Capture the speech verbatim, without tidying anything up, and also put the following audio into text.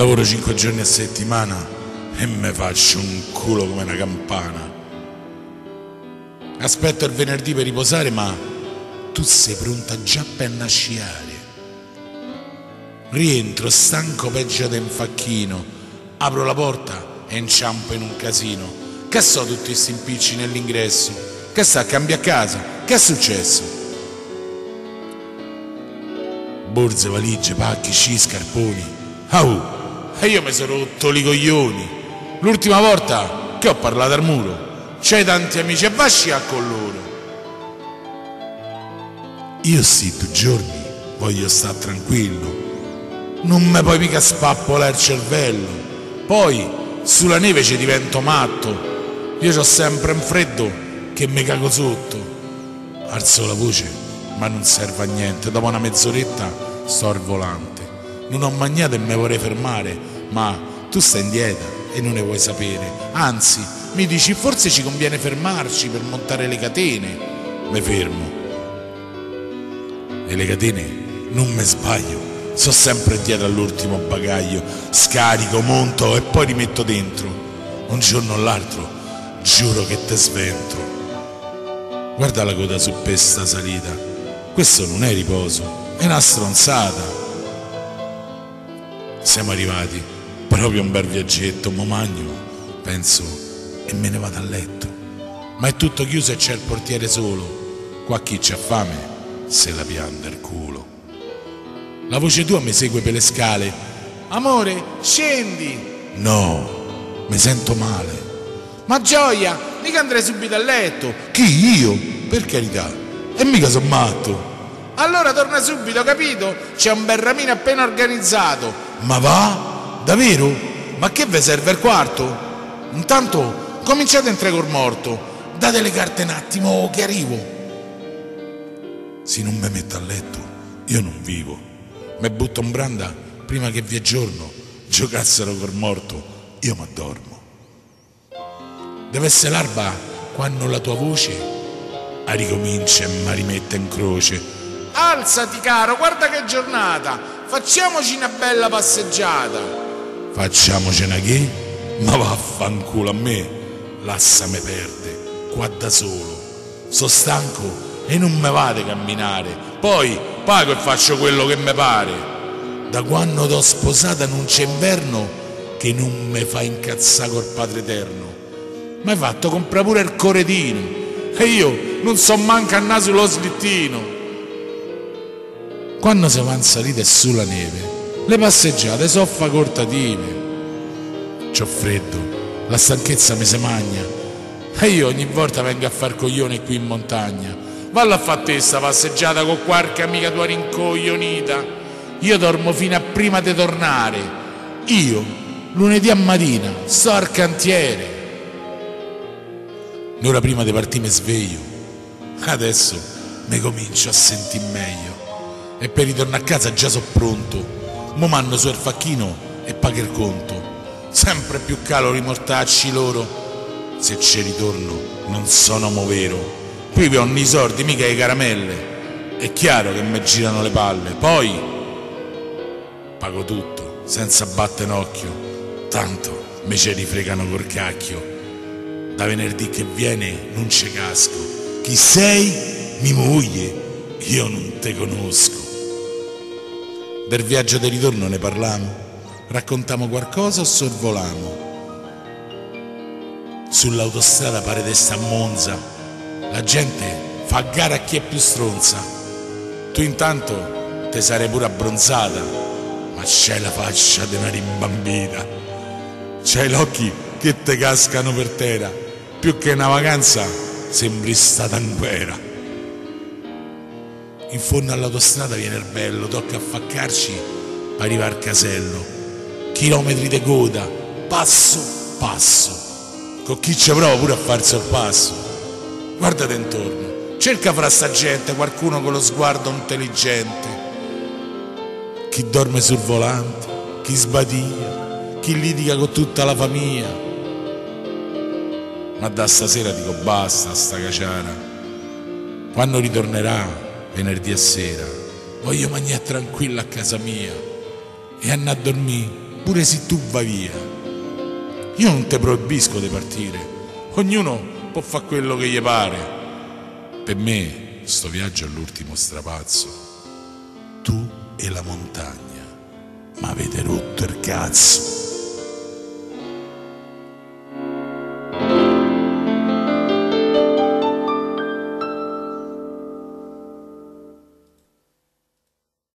Lavoro cinque giorni a settimana e me faccio un culo come una campana. Aspetto il venerdì per riposare, ma tu sei pronta già per nasciare. Rientro stanco peggio da un facchino, apro la porta e inciampo in un casino. Che so tutti questi impicci nell'ingresso? Che sta, cambia casa? Che è successo? Borse, valigie, pacchi, sci, scarponi. Au! E io mi sono rotto li coglioni. L'ultima volta che ho parlato al muro. C'hai tanti amici e vai a sciare con loro. Io sì, due giorni voglio stare tranquillo. Non mi puoi mica spappolare il cervello. Poi sulla neve ci divento matto. Io c'ho sempre un freddo che mi cago sotto. Alzo la voce, ma non serve a niente. Dopo una mezz'oretta sto al volante. Non ho mangiato e mi vorrei fermare, ma tu stai in dieta e non ne vuoi sapere. Anzi, mi dici forse ci conviene fermarci per montare le catene. Mi fermo. E le catene non mi sbaglio. So sempre dietro all'ultimo bagaglio. Scarico, monto e poi rimetto dentro. Un giorno o l'altro giuro che te sventro. Guarda la coda su questa salita. Questo non è riposo, è una stronzata. Siamo arrivati, proprio un bel viaggetto. Mo magno, penso, e me ne vado a letto. Ma è tutto chiuso e c'è il portiere solo. Qua chi c'ha fame se la pianta il culo. La voce tua mi segue per le scale. Amore, scendi. No, mi sento male. Ma Gioia, mica andrei subito a letto. Chi, io? Per carità, e mica sono matto. Allora torna subito, capito? C'è un bel ramino appena organizzato. Ma va? Davvero? Ma che vi serve il quarto? Intanto cominciate a entrare col morto. Date le carte un attimo che arrivo. Se non mi metto a letto io non vivo. Mi butto in branda prima che vi è giorno. Giocassero col morto, io mi addormo. Deve essere l'alba quando la tua voce a ricomincia e mi rimette in croce. Alzati caro, guarda che giornata. Facciamoci una bella passeggiata. Facciamoci una che? Ma vaffanculo a me. L'assa me perde, qua da solo. Sono stanco e non me vado a camminare. Poi pago e faccio quello che mi pare. Da quando t'ho sposata non c'è inverno che non mi fa incazzare col Padre Eterno. M'hai fatto comprare pure il coretino e io non so manco andare sullo slittino. Quando si va in salita e sulla neve, le passeggiate sono facoltative. C'ho freddo, la stanchezza mi se magna e io ogni volta vengo a far coglione qui in montagna. Valla a fare te sta passeggiata con qualche amica tua rincoglionita. Io dormo fino a prima di tornare. Io, lunedì a mattina, sto al cantiere. Un'ora prima di partire mi sveglio. Adesso mi comincio a sentire meglio. E per ritornare a casa già so pronto. Mo mando su il facchino e paga il conto. Sempre più calo rimortacci loro. Se ci ritorno non sono mo vero. Qui vi ho i soldi, mica le caramelle. È chiaro che mi girano le palle. Poi pago tutto senza battere un occhio. Tanto mi ci rifregano col cacchio. Da venerdì che viene non ci casco. Chi sei? Mi moglie. Io non te conosco. Del viaggio di ritorno ne parliamo? Raccontiamo qualcosa o sorvoliamo? Sull'autostrada pare di sta a Monza. La gente fa gara a chi è più stronza. Tu intanto te sarei pure abbronzata, ma c'hai la faccia di una rimbambita. C'hai gli occhi che te cascano per terra. Più che una vacanza sembri stata in guerra. In fondo all'autostrada viene il bello, tocca affaccarci per arrivare al casello. Chilometri di coda, passo passo. Con chi ci prova pure a farsi il passo. Guardate intorno, cerca fra sta gente qualcuno con lo sguardo intelligente. Chi dorme sul volante, chi sbadiglia, chi litiga con tutta la famiglia. Ma da stasera dico basta sta caciara. Quando ritornerà venerdì a sera voglio mangiare tranquilla a casa mia e andare a dormire pure se tu vai via. Io non te proibisco di partire, ognuno può fare quello che gli pare. Per me sto viaggio è l'ultimo strapazzo. Tu e la montagna m'avete rotto il cazzo.